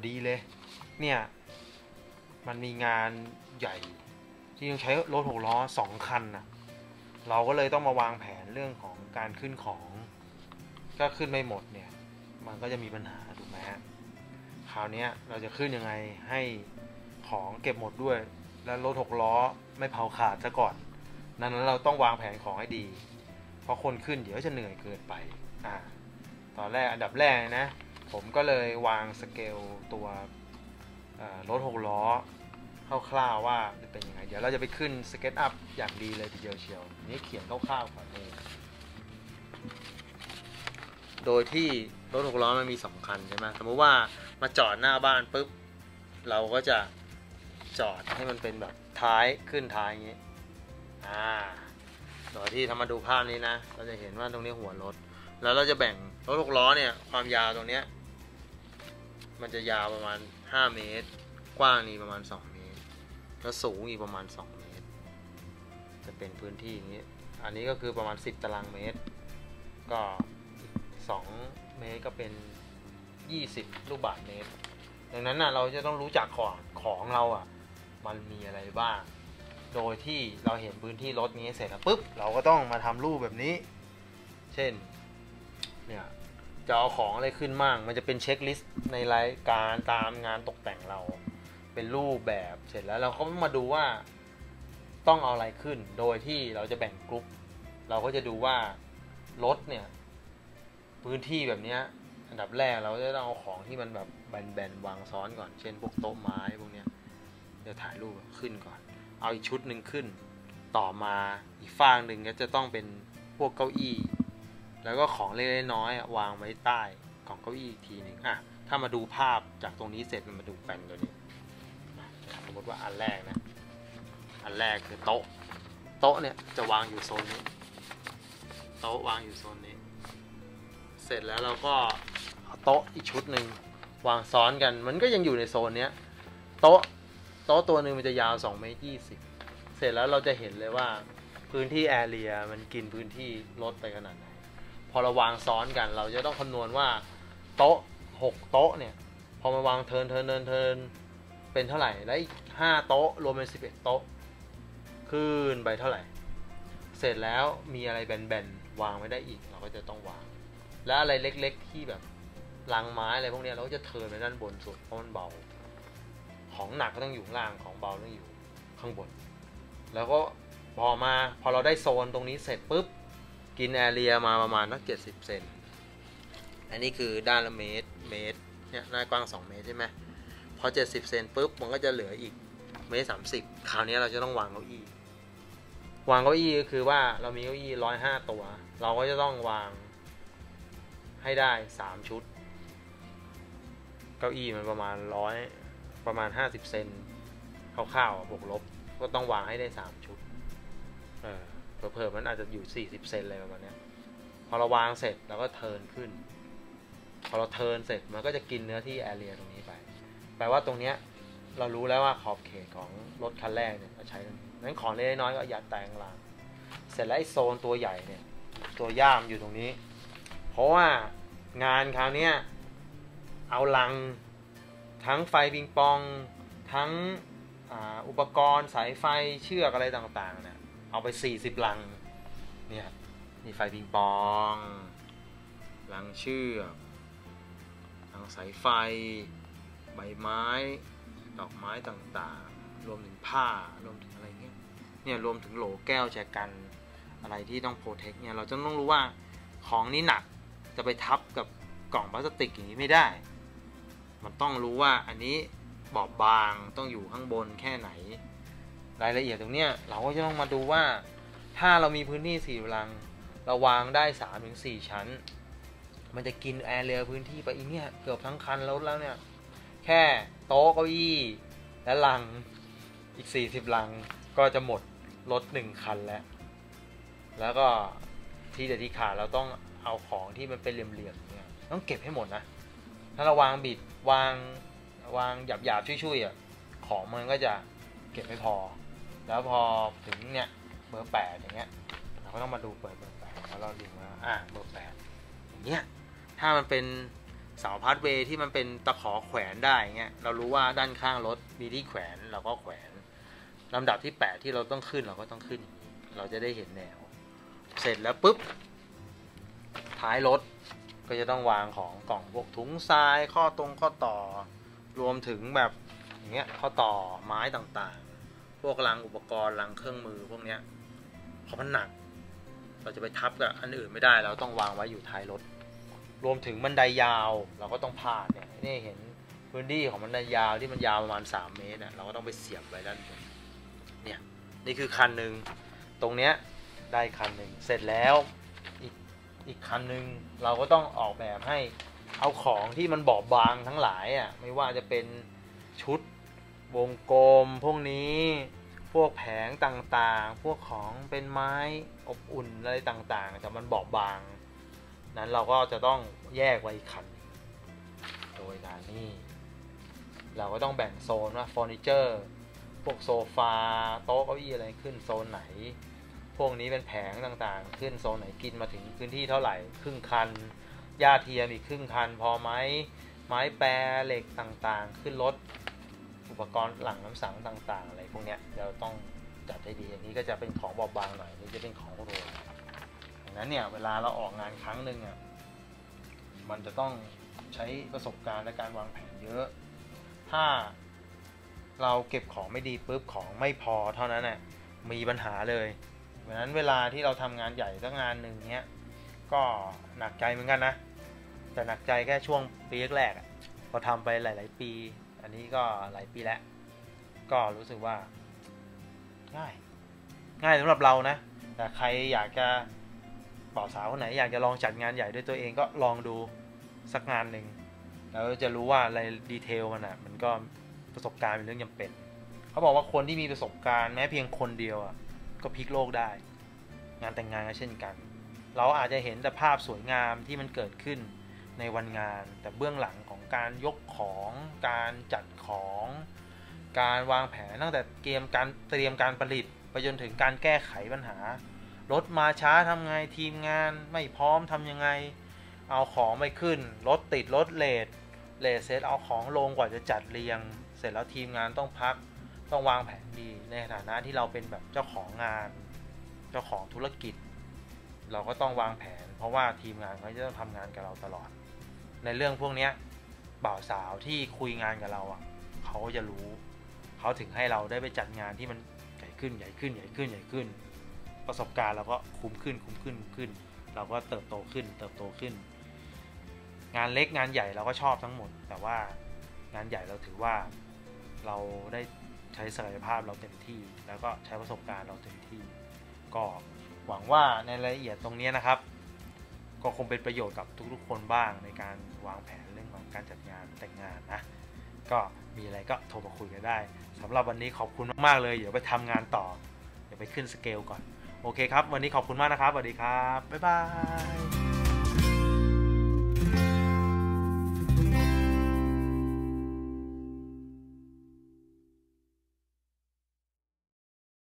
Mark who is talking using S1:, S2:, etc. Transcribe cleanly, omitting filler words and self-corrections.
S1: ดีเลยเนี่ยมันมีงานใหญ่ที่ต้องใช้รถ6 ล้อ2 คันนะเราก็เลยต้องมาวางแผนเรื่องของการขึ้นของก็ขึ้นไม่หมดเนี่ยมันก็จะมีปัญหาถูกไหมฮะคราวนี้เราจะขึ้นยังไงให้ของเก็บหมดด้วยแล้วรถ6 ล้อไม่เผาขาดซะก่อนนั้นเราต้องวางแผนของให้ดีเพราะคนขึ้นเดี๋ยวจะเหนื่อยเกินไปตอนแรกอันดับแรกนะผมก็เลยวางสเกลตัวรถ6 ล้อคร่าวๆว่าจะเป็นยังไงเดี๋ยวเราจะไปขึ้นสเก็ตอัพอย่างดีเลยทีเดียวเชียวนี่เขียนคร่าวๆก่อนเลยโดยที่รถ6 ล้อมันมี2 คันใช่ไหมสมมติว่ามาจอดหน้าบ้านปุ๊บเราก็จะจอดให้มันเป็นแบบท้ายขึ้นท้ายอย่างนี้โดยที่ถ้ามาดูภาพนี้นะเราจะเห็นว่าตรงนี้หัวรถแล้วเราจะแบ่งรถ6 ล้อเนี่ยความยาวตรงเนี้ยมันจะยาวประมาณ5 เมตรกว้างนี่ประมาณ2 เมตรแล้วสูงอีกประมาณ2 เมตรจะเป็นพื้นที่อย่างนี้อันนี้ก็คือประมาณ10 ตารางเมตรก็2 เมตรก็เป็น20 ลูกบาศก์เมตรดังนั้นนะเราจะต้องรู้จักของเรามันมีอะไรบ้างโดยที่เราเห็นพื้นที่รถนี้เสร็จแล้วปุ๊บเราก็ต้องมาทำรูปแบบนี้เช่นเนี่ยจะเอาของอะไรขึ้นมั่งมันจะเป็นเช็คลิสต์ในรายการตามงานตกแต่งเราเป็นรูปแบบเสร็จแล้วเราก็มาดูว่าต้องเอาอะไรขึ้นโดยที่เราจะแบ่งกลุ่มเราก็จะดูว่ารถเนี่ยพื้นที่แบบนี้อันดับแรกเราจะต้องเอาของที่มันแบบแบนๆวางซ้อนก่อนเช่นพวกโต๊ะไม้พวกเนี้ยจะถ่ายรูปขึ้นก่อนเอาอีกชุดหนึ่งขึ้นต่อมาอีกฝั่งหนึ่งก็จะต้องเป็นพวกเก้าอี้แล้วก็ของเล็กๆน้อยๆวางไว้ใต้ของเก้าอี้อีกทีหนึ่งถ้ามาดูภาพจากตรงนี้เสร็จมันมาดูแปลนตัวนี้สมมติว่าอันแรกนะอันแรกคือโต๊ะเนี่ยจะวางอยู่โซนนี้โต๊ะวางอยู่โซนนี้เสร็จแล้วเราก็เอาโต๊ะอีกชุดหนึ่งวางซ้อนกันมันก็ยังอยู่ในโซนนี้โต๊ะตัวหนึ่งมันจะยาว2 เมตร 20เสร็จแล้วเราจะเห็นเลยว่าพื้นที่แอเรียมันกินพื้นที่รถไปขนาดไหนพอเราวางซ้อนกันเราจะต้องคำนวณว่าโต๊ะ6 โต๊ะเนี่ยพอมาวางเทิร์นเป็นเท่าไหร่แล้วอีก5 โต๊ะรวมเป็น11 โต๊ะขึ้นไปเท่าไหร่เสร็จแล้วมีอะไรแบนๆวางไม่ได้อีกเราก็จะต้องวางแล้วอะไรเล็กๆที่แบบลังไม้อะไรพวกนี้เราก็จะเทิร์นไปด้านบนสุดเพราะมันเบาของหนักก็ต้องอยู่ข้างล่างของเบาต้องอยู่ข้างบนแล้วก็พอเราได้โซนตรงนี้เสร็จปุ๊บกินแอเรียมาประมาณนัก70 เซนอันนี้คือด้านละเมตรเนี่ยหน้ากว้าง2 เมตรใช่ไหมพอ70 เซนปุ๊บมันก็จะเหลืออีก1 เมตร 30คราวนี้เราจะต้องวางเก้าอี้ก็คือว่าเรามีเก้าอี้105 ตัวเราก็จะต้องวางให้ได้3 ชุดเก้าอี้มันประมาณ50 เซนคร่าวๆบวกลบก็ต้องวางให้ได้3 ชุดเพิ่มมันอาจจะอยู่40 เซนเลยประมาณนี้พอเราวางเสร็จเราก็เทิร์นขึ้นพอเราเทิร์นเสร็จมันก็จะกินเนื้อที่แอเรียตรงนี้ไปแปลว่าตรงเนี้ยเรารู้แล้วว่าขอบเขตของรถคันแรกเนี่ยเราใช้ตรงนี้นั้นของเล็กน้อยก็ยัดแต่งล่างเสร็จแล้วไอ้โซนตัวใหญ่เนี่ยตัวย่ามอยู่ตรงนี้เพราะว่างานคราวนี้เอาลังทั้งไฟปิงปองทั้งอุปกรณ์สายไฟเชือกอะไรต่างๆเนี่ยเอาไป40 ลังเนี่ยนี่ไฟปิงปองลังเชือกลังสายไฟใบไม้ดอกไม้ต่างๆรวมถึงผ้ารวมถึงอะไรเงี้ยเนี่ยรวมถึงโหลแก้วแจกันอะไรที่ต้องโปรเทคเนี่ยเราจะต้องรู้ว่าของนี้หนักจะไปทับกับกล่องพลาสติกอย่างนี้ไม่ได้มันต้องรู้ว่าอันนี้บอบบางต้องอยู่ข้างบนแค่ไหนรายละเอียดตรงเนี้ยเราก็จะต้องมาดูว่าถ้าเรามีพื้นที่4 ลังเราวางได้ 3-4 ชั้นมันจะกินแอเรียพื้นที่ไปอีกเนี่ยเกือบทั้งคันแล้วเนี่ยแค่โต๊ะเก้าอี้และลังอีก40 ลังก็จะหมดรถ1 คันแล้วก็ที่เด็ดที่ขาดเราต้องเอาของที่มันเป็นเหลี่ยมๆเนี่ยต้องเก็บให้หมดนะถ้าเราวางบิดวางหยาบๆชุยๆของมันก็จะเก็บไม่พอแล้วพอถึงเนี่ยเบอร์8อย่างเงี้ยเราก็ต้องมาดูเปิดเบอร์8แล้วเราดึงมาเบอร์8อย่างเงี้ยถ้ามันเป็นเสาพาสเวย์ที่มันเป็นตะขอแขวนได้เงี้ยเรารู้ว่าด้านข้างรถมีที่แขวนเราก็แขวนลำดับที่8ที่เราต้องขึ้นเราก็ต้องขึ้นเราจะได้เห็นแนวเสร็จแล้วปุ๊บท้ายรถก็จะต้องวางของกล่องพวกถุงทรายข้อต่อรวมถึงแบบอย่างเงี้ยข้อต่อไม้ต่างๆพวกลังอุปกรณ์ลังเครื่องมือพวกเนี้ยเพราะมันหนักเราจะไปทับกับอันอื่นไม่ได้เราต้องวางไว้อยู่ท้ายรถรวมถึงบันไดยาวเราก็ต้องพาดเนี่ยนี่เห็นพื้นที่ของบันไดยาวที่มันยาวประมาณ3 เมตรเนี่ยเราก็ต้องไปเสียบไว้ด้านบนเนี่ยนี่คือคันหนึ่งตรงเนี้ยได้คันหนึ่งเสร็จแล้วอีกคันหนึ่งเราก็ต้องออกแบบให้เอาของที่มันบอบบางทั้งหลายอ่ะไม่ว่าจะเป็นชุดวงกลมพวกนี้พวกแผงต่างๆพวกของเป็นไม้อบอุ่นอะไรต่างๆแต่มันบอบบางนั้นเราก็จะต้องแยกไว้อีกคันโดยการนี่เราก็ต้องแบ่งโซนว่าเฟอร์นิเจอร์พวกโซฟาโต๊ะเก้าอี้อะไรขึ้นโซนไหนพวกนี้เป็นแผงต่างๆขึ้นโซนไหนกินมาถึงพื้นที่เท่าไหร่ครึ่งคันหญ้าเทียมอีกครึ่งคันพอไหมไม้แปรเหล็กต่างๆขึ้นรถอุปกรณ์หลังน้ำสังต่างๆอะไรพวกนี้เราต้องจัดให้ดีอันนี้ก็จะเป็นของบอบบางหน่อยนี่จะเป็นของโรยดังนั้นเนี่ยเวลาเราออกงานครั้งหนึ่งอ่ะมันจะต้องใช้ประสบการณ์และการวางแผนเยอะถ้าเราเก็บของไม่ดีปุ๊บของไม่พอเท่านั้นน่ะมีปัญหาเลยเพราะฉะนั้นเวลาที่เราทำงานใหญ่สักงานหนึ่งเนี้ยก็หนักใจเหมือนกันนะแต่หนักใจแค่ช่วงปีแรกๆพอทำไปหลายๆปีอันนี้ก็หลายปีแล้วก็รู้สึกว่าง่ายสำหรับเรานะแต่ใครอยากจะบ่าวสาวคนไหนอยากจะลองจัดงานใหญ่ด้วยตัวเองก็ลองดูสักงานหนึ่งแล้วจะรู้ว่าอะไรดีเทลมันอ่ะมันก็ประสบการณ์เป็นเรื่องจำเป็นเขาบอกว่าคนที่มีประสบการณ์แม้เพียงคนเดียวอ่ะก็พลิกโลกได้งานแต่งงานก็เช่นกันเราอาจจะเห็นแต่ภาพสวยงามที่มันเกิดขึ้นในวันงานแต่เบื้องหลังของการยกของการจัดของการวางแผนตั้งแต่เตรียมการผลิตไปจนถึงการแก้ไขปัญหารถมาช้าทำไงทีมงานไม่พร้อมทำยังไงเอาของไปขึ้นรถติดรถเลทเสร็จเอาของลงกว่าจะจัดเรียงเสร็จแล้วทีมงานต้องพักต้องวางแผนดีในฐานะที่เราเป็นแบบเจ้าของงานเจ้าของธุรกิจเราก็ต้องวางแผนเพราะว่าทีมงานเขาจะต้องทำงานกับเราตลอดในเรื่องพวกนี้บ่าวสาวที่คุยงานกับเราอ่ะเขาก็จะรู้เขาถึงให้เราได้ไปจัดงานที่มันใหญ่ขึ้นประสบการณ์เราก็คุ้มขึ้นเราก็เติบโตขึ้นงานเล็กงานใหญ่เราก็ชอบทั้งหมดแต่ว่างานใหญ่เราถือว่าเราได้ใช้ศักยภาพเราเต็มที่แล้วก็ใช้ประสบการณ์เราเต็มที่ก็หวังว่าในรายละเอียดตรงนี้นะครับก็คงเป็นประโยชน์กับทุกๆคนบ้างในการวางแผนเรื่องของการจัดงานแต่งงานนะก็มีอะไรก็โทรมาคุยกันได้สำหรับวันนี้ขอบคุณมากๆเลยเดี๋ยวไปทำงานต่อเดี๋ยวไปขึ้นสเกลก่อนโอเคครับวันนี้ขอบคุณมากนะครับสวัสดีครับบ๊ายบาย